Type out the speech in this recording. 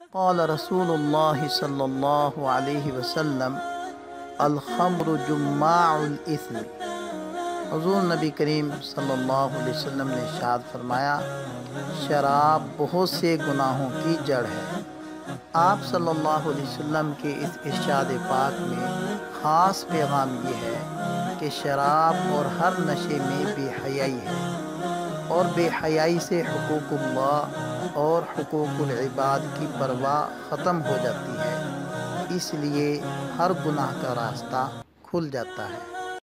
قال رسول اللہ صلی اللہ علیہ وسلم الخمر جماع الاثم۔ حضور نبی کریم صلی اللہ علیہ وسلم نے ارشاد فرمایا، شراب بہت سے گناہوں کی جڑ ہے۔ آپ صلی اللہ علیہ وسلم کے اس ارشاد پاک میں خاص پیغام یہ ہے کہ شراب اور ہر نشے میں بے حیائی ہے، اور بے حیائی سے حقوق اللہ اور حقوق العباد کی پرواہ ختم ہو جاتی ہے، اس لیے ہر گناہ کا راستہ کھل جاتا ہے۔